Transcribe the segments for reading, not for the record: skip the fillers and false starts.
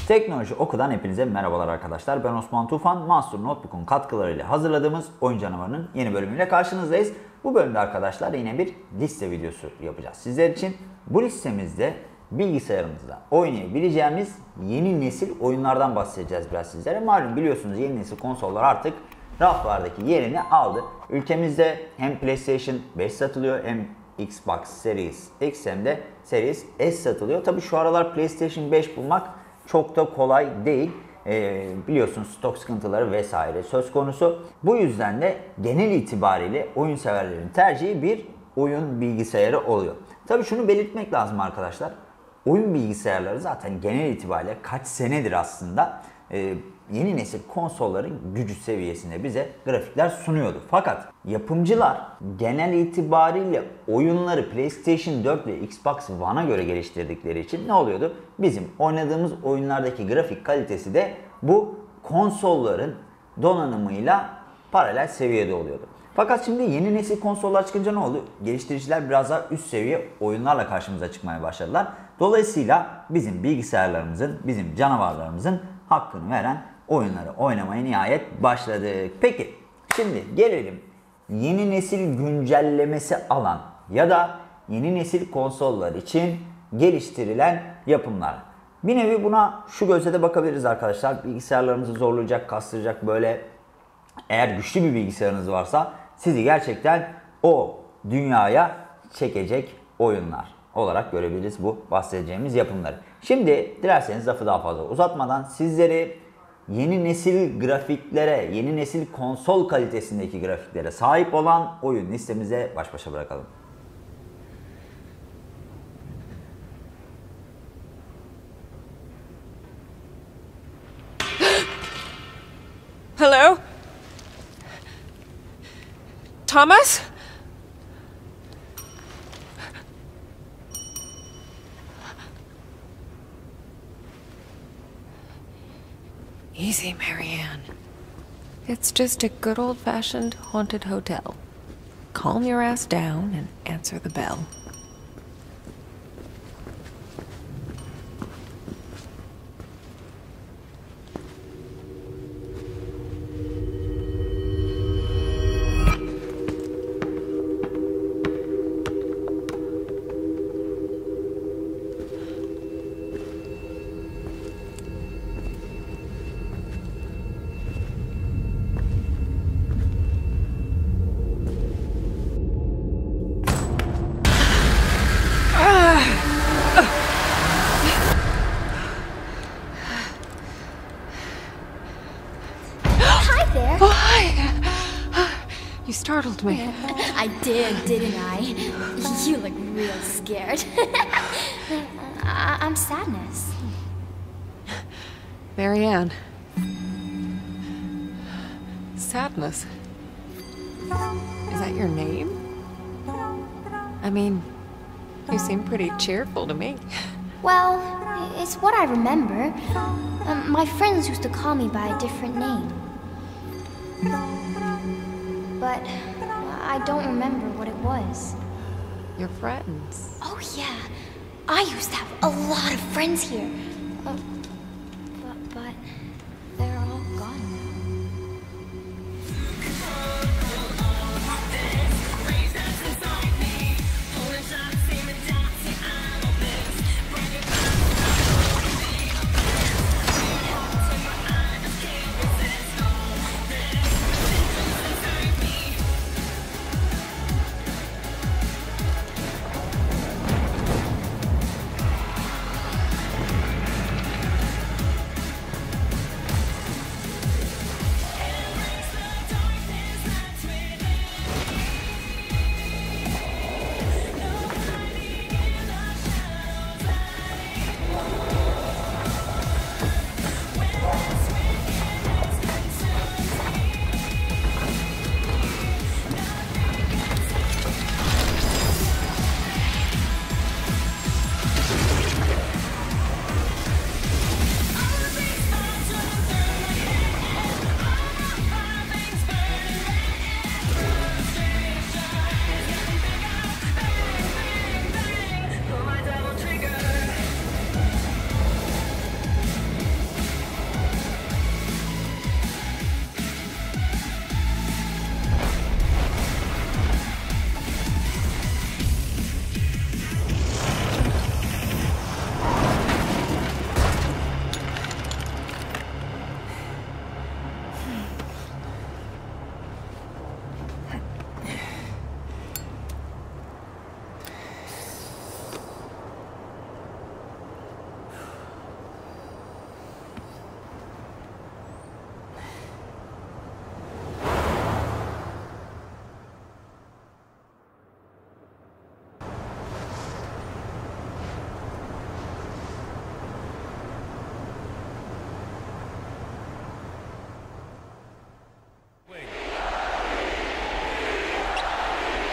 Teknoloji Oku'dan hepinize merhabalar arkadaşlar. Ben Osman Tufan. Master Notebook'un katkılarıyla hazırladığımız Oyun Canavarı'nın yeni bölümüyle karşınızdayız. Bu bölümde arkadaşlar yine bir liste videosu yapacağız sizler için. Bu listemizde bilgisayarımızda oynayabileceğimiz yeni nesil oyunlardan bahsedeceğiz biraz sizlere. Malum biliyorsunuz yeni nesil konsollar artık raflardaki yerini aldı. Ülkemizde hem PlayStation 5 satılıyor hem Xbox Series X hem de Series S satılıyor. Tabi şu aralar PlayStation 5 bulmak çok da kolay değil. Biliyorsunuz stok sıkıntıları vesaire söz konusu. Bu yüzden de genel itibariyle oyun severlerin tercihi bir oyun bilgisayarı oluyor. Tabii şunu belirtmek lazım arkadaşlar. Oyun bilgisayarları zaten genel itibariyle kaç senedir aslında yeni nesil konsolların gücü seviyesinde bize grafikler sunuyordu. Fakat yapımcılar genel itibariyle oyunları PlayStation 4 ve Xbox One'a göre geliştirdikleri için ne oluyordu? Bizim oynadığımız oyunlardaki grafik kalitesi de bu konsolların donanımıyla paralel seviyede oluyordu. Fakat şimdi yeni nesil konsollar çıkınca ne oldu? Geliştiriciler biraz daha üst seviye oyunlarla karşımıza çıkmaya başladılar. Dolayısıyla bizim bilgisayarlarımızın, bizim canavarlarımızın hakkını veren oyunları oynamaya nihayet başladık. Peki şimdi gelelim yeni nesil güncellemesi alan ya da yeni nesil konsollar için geliştirilen yapımlar. Bir nevi buna şu gözle de bakabiliriz arkadaşlar. Bilgisayarlarımızı zorlayacak, kastıracak böyle eğer güçlü bir bilgisayarınız varsa sizi gerçekten o dünyaya çekecek oyunlar olarak görebiliriz bu bahsedeceğimiz yapımları. Şimdi dilerseniz lafı daha fazla uzatmadan sizleri yeni nesil grafiklere, yeni nesil konsol kalitesindeki grafiklere sahip olan oyun listemize baş başa bırakalım. Hello? Thomas? Easy, Marianne. It's just a good old-fashioned haunted hotel. Calm your ass down and answer the bell. You startled me. I did, didn't I? You look real scared. I'm Sadness. Marianne. Sadness. Is that your name? I mean, you seem pretty cheerful to me. Well, it's what I remember. My friends used to call me by a different name. But I don't remember what it was. Your friends? Oh yeah, I used to have a lot of friends here. But they're all gone now.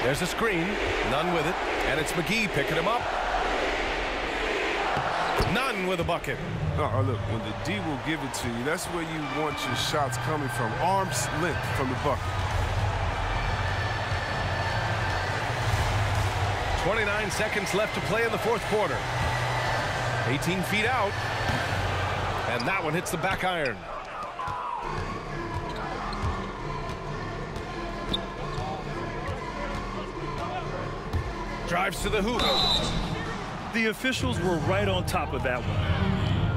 There's a screen, none with it, and it's McGee picking him up. None with a bucket. Oh, look, when the D will give it to you, that's where you want your shots coming from. Arm's length from the bucket. 29 seconds left to play in the fourth quarter. 18 feet out. And that one hits the back iron. Drives to the hoop. The officials were right on top of that one.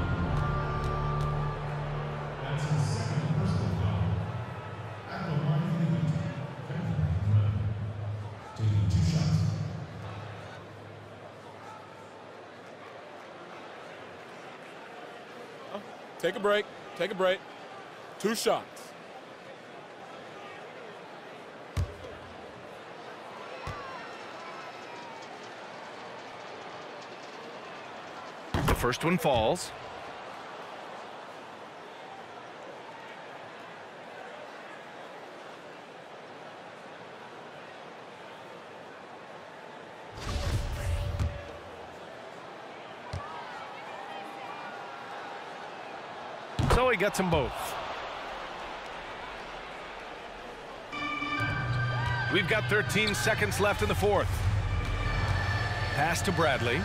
Take a break. Take a break. 2 shots. The first one falls. So he gets them both. We've got 13 seconds left in the fourth. Pass to Bradley.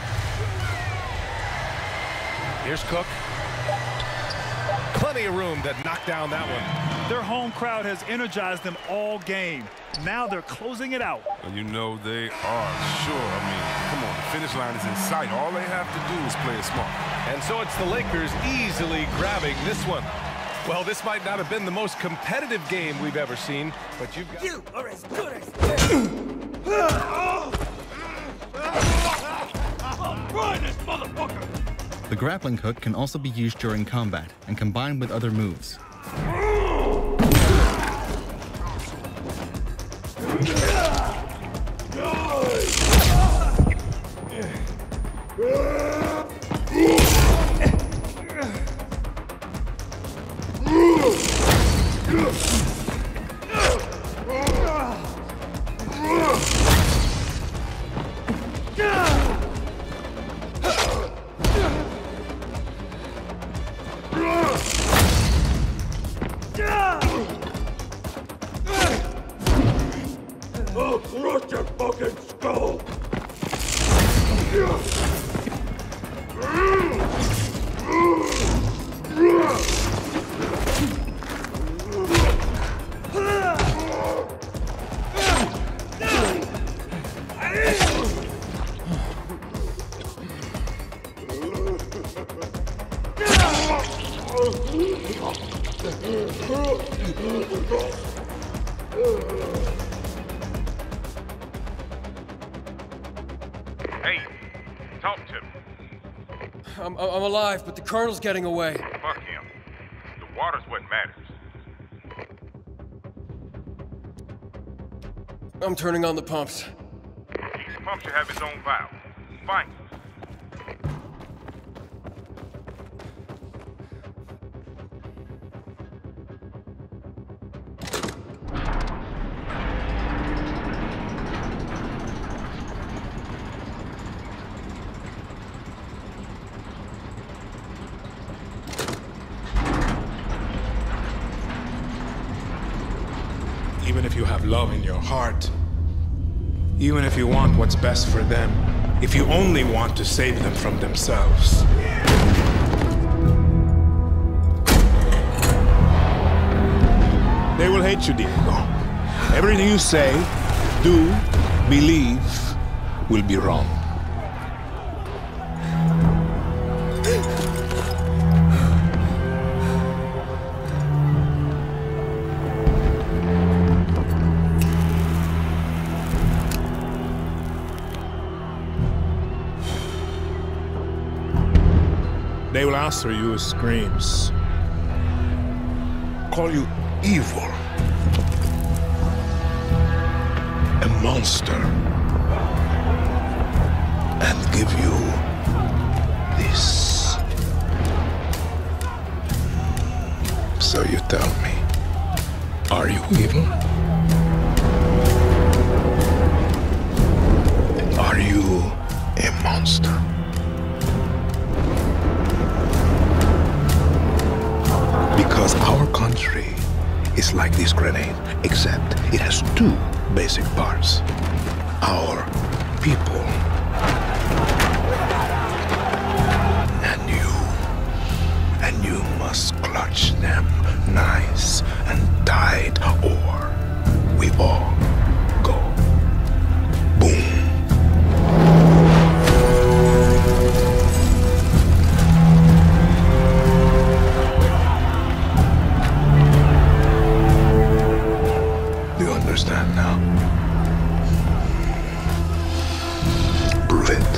Here's Cook. Plenty of room to knock down that one. Their home crowd has energized them all game. Now they're closing it out. And you know they are, sure. I mean, come on, the finish line is in sight. All they have to do is play it smart. And so it's the Lakers easily grabbing this one. Well, this might not have been the most competitive game we've ever seen, but you've got... You are as good as... Run this motherfucker! The grappling hook can also be used during combat and combined with other moves. I'll crush your fucking skull! Hey, talk to me. I'm alive, but the Colonel's getting away. Fuck him. The water's what matters. I'm turning on the pumps. Each pump should have its own valve. Fine. Even if you have love in your heart, even if you want what's best for them, if you only want to save them from themselves. They will hate you, Diego. Everything you say, do, believe, will be wrong. They will answer you with screams, call you evil, a monster, and give you this. So you tell me, are you evil? Are you a monster? Because our country is like this grenade, except it has two basic parts. Our people and you. And you must clutch them nice and tight, or we all go boom. Do you understand now? Prove it.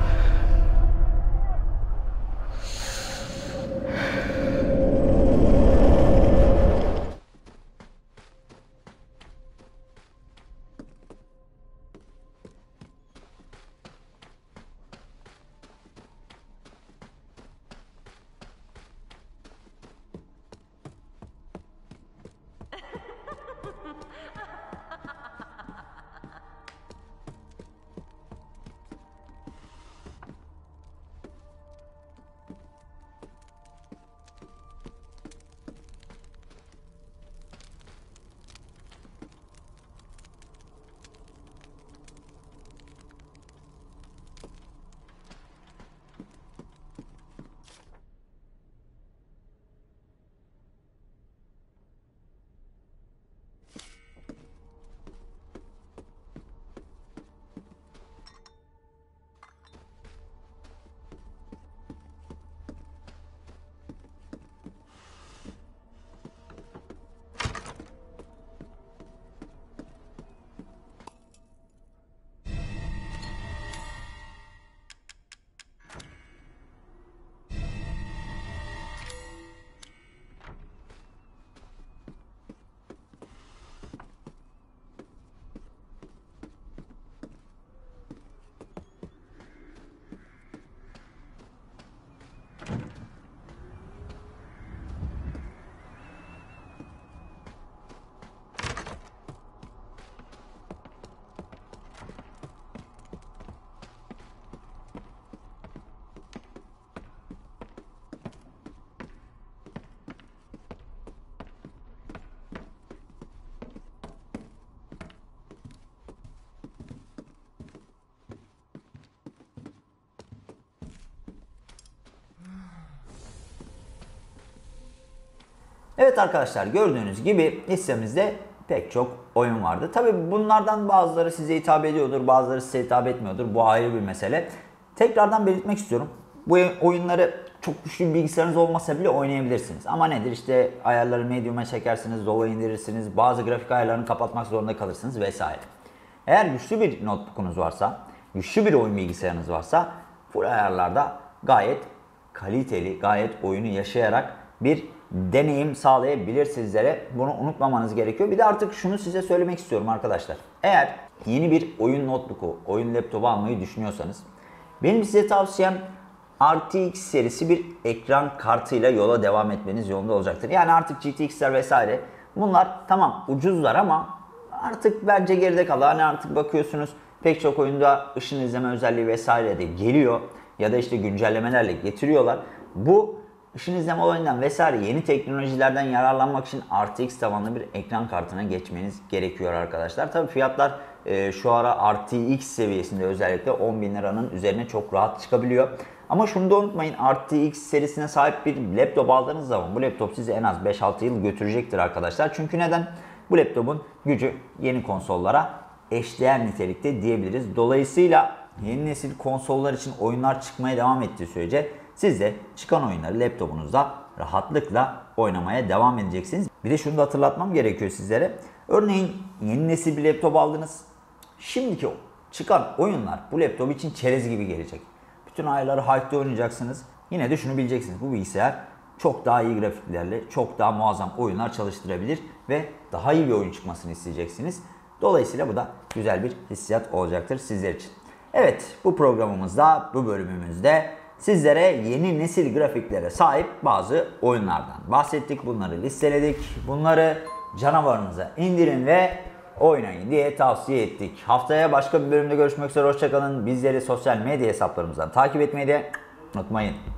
Evet arkadaşlar, gördüğünüz gibi listemizde pek çok oyun vardı. Tabi bunlardan bazıları size hitap ediyordur, bazıları size hitap etmiyordur. Bu ayrı bir mesele. Tekrardan belirtmek istiyorum. Bu oyunları çok güçlü bir bilgisayarınız olmasa bile oynayabilirsiniz. Ama nedir? İşte ayarları medium'a çekersiniz, low'a indirirsiniz, bazı grafik ayarlarını kapatmak zorunda kalırsınız vesaire. Eğer güçlü bir notebook'unuz varsa, güçlü bir oyun bilgisayarınız varsa full ayarlarda gayet kaliteli, gayet oyunu yaşayarak bir deneyim sağlayabilir sizlere. Bunu unutmamanız gerekiyor. Bir de artık şunu size söylemek istiyorum arkadaşlar. Eğer yeni bir oyun notebook'u, oyun laptopu almayı düşünüyorsanız benim size tavsiyem RTX serisi bir ekran kartıyla yola devam etmeniz yolunda olacaktır. Yani artık GTX'ler vesaire bunlar tamam ucuzlar ama artık bence geride kaldı. Hani artık bakıyorsunuz pek çok oyunda ışın izleme özelliği vesaire de geliyor ya da işte güncellemelerle getiriyorlar. Bu ışın izleme olayından vesaire yeni teknolojilerden yararlanmak için RTX tabanlı bir ekran kartına geçmeniz gerekiyor arkadaşlar. Tabii fiyatlar şu ara RTX seviyesinde özellikle 10.000 liranın üzerine çok rahat çıkabiliyor. Ama şunu da unutmayın, RTX serisine sahip bir laptop aldığınız zaman bu laptop sizi en az 5-6 yıl götürecektir arkadaşlar. Çünkü neden? Bu laptopun gücü yeni konsollara eşdeğer nitelikte diyebiliriz. Dolayısıyla yeni nesil konsollar için oyunlar çıkmaya devam ettiği sürece siz de çıkan oyunları laptopunuzda rahatlıkla oynamaya devam edeceksiniz. Bir de şunu da hatırlatmam gerekiyor sizlere. Örneğin yeni nesil bir laptop aldınız. Şimdiki çıkan oyunlar bu laptop için çerez gibi gelecek. Bütün ayarları high'da oynayacaksınız. Yine de şunu bileceksiniz. Bu bilgisayar çok daha iyi grafiklerle, çok daha muazzam oyunlar çalıştırabilir ve daha iyi bir oyun çıkmasını isteyeceksiniz. Dolayısıyla bu da güzel bir hissiyat olacaktır sizler için. Evet, bu programımızda, bu bölümümüzde sizlere yeni nesil grafiklere sahip bazı oyunlardan bahsettik. Bunları listeledik. Bunları canavarınıza indirin ve oynayın diye tavsiye ettik. Haftaya başka bir bölümde görüşmek üzere. Hoşçakalın. Bizleri sosyal medya hesaplarımızdan takip etmeyi de unutmayın.